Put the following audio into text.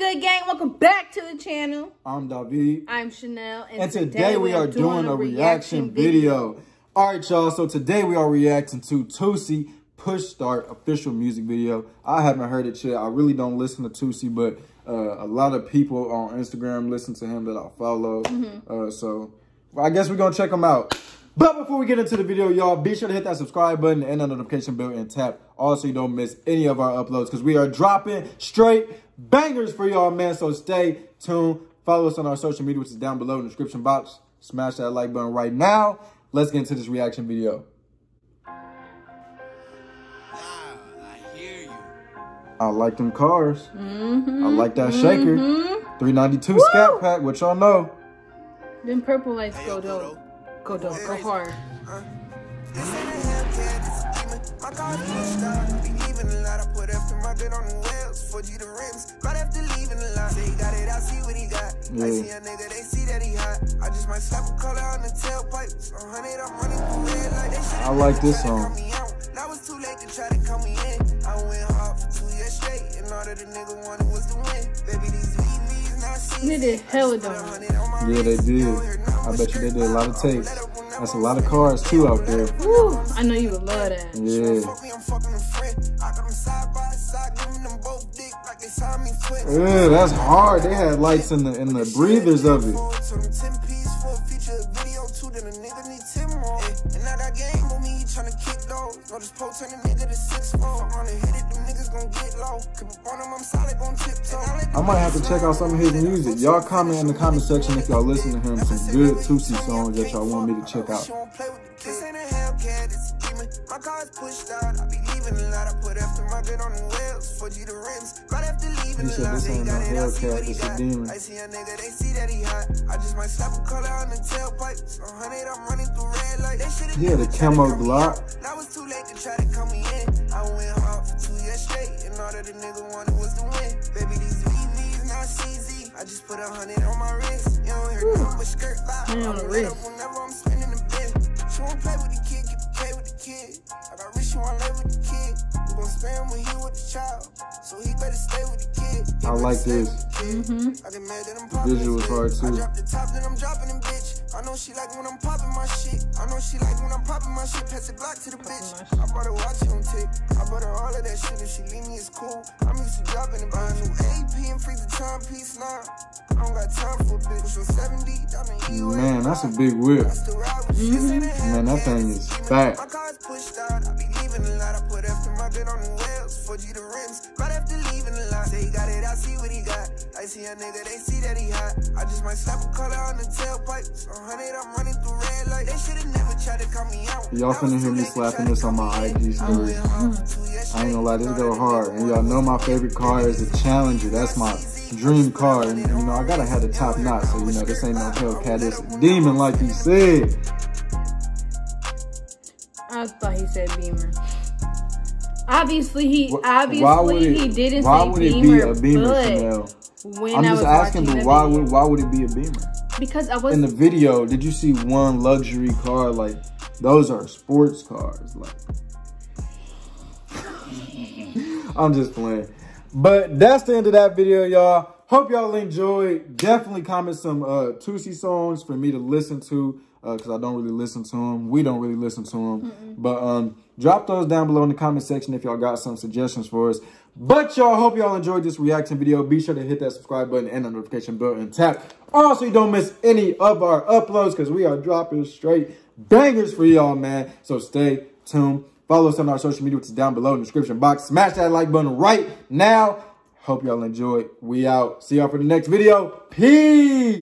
good, gang? Welcome back to the channel. I'm David. I'm Chanel. And today we are doing a reaction video. All right, y'all. So today we are reacting to Toosii Push Start official music video. I haven't heard it yet. I really don't listen to Toosii, but a lot of people on Instagram listen to him that I follow. So I guess we're going to check him out. But before we get into the video, y'all, be sure to hit that subscribe button and the notification bell and tap all so you don't miss any of our uploads, because we are dropping straight bangers for y'all, man. So stay tuned. Follow us on our social media, which is down below in the description box. Smash that like button right now. Let's get into this reaction video. I like them cars. I like that shaker. 392 Scat Pack, which y'all know. Them purple lights go dope. Go dope. Go hard. I like this song. They did hella dope. Yeah, they did. I bet you they did a lot of takes. That's a lot of cars too out there. Woo, I know you would love that. Yeah. Yeah, that's hard. They had lights in the breathers of it. I might have to check out some of his music. Y'all comment in the comment section if y'all listen to him, some good Toosii songs that y'all want me to check out. My car's pushed out, I be leaving a lot. I put after my good on the wheels, 4G the rims. Right after leaving he said this ain't no Hellcat, it's a demon. I see a nigga, they see that he hot. I just might slap a color on the tailpipe. So 100, I'm running through red light. Yeah, the camo Glock. That was too late to try to come me in. I went hard for 2 years straight, and all that the nigga wanted was to win. Baby, these VVs not CZ. I just put 100 on my wrist. You don't hear nothing but skirt vibe. I'm lit up whenever I'm spinning the bit. She won't play with the kid, get the K with the kid. I got rich, she wanna lay with the kid. We gon' spare him when he with the child, so he better stay with the kid. I like this. The visual is hard too. I drop the top, then I'm dropping them, bitch. I know she like when I'm popping my shit. I know she like when I'm popping my shit. Pass it block to the bitch. I bought her watch on tick. I bought her all of that shit. If she leave me, it's cool. I'm used to dropping and buying new AP and freeze the timepiece now. I don't got time for a bitch. So 70 down in EU. Man, that's a big whip. Man, that thing is fat. My car's pushed out. I be leaving a lot. I put after my good on the wheels. 4G the rims. Right after leaving a lot. Say he got it, I see what he got. I see a nigga, they see that he hot. I just might slap a color on the tailpipe. So 100, I'm running through red light. They should've never tried to cut me out. Y'all finna hear me slapping this on my IG story. I ain't gonna lie, this go hard. And y'all know my favorite car is the Challenger. That's my dream car. And you know, I gotta have the top notch. So you know, this ain't no Hellcat. It's a demon, like he said. I thought he said Beamer. Obviously, he didn't say Beamer. Why would it be a Beamer, Chanel? I'm just asking, but why would it be a Beamer? Because I was in the video. Did you see one luxury car? Like, those are sports cars. Like, I'm just playing. But that's the end of that video, y'all. Hope y'all enjoyed. Definitely comment some Toosii songs for me to listen to, because I don't really listen to them. We don't really listen to them. But drop those down below in the comment section if y'all got some suggestions for us. But y'all, hope y'all enjoyed this reaction video. Be sure to hit that subscribe button and the notification bell and tap all so you don't miss any of our uploads, because we are dropping straight bangers for y'all, man. So stay tuned. Follow us on our social media, which is down below in the description box. Smash that like button right now. Hope y'all enjoyed. We out. See y'all for the next video. Peace.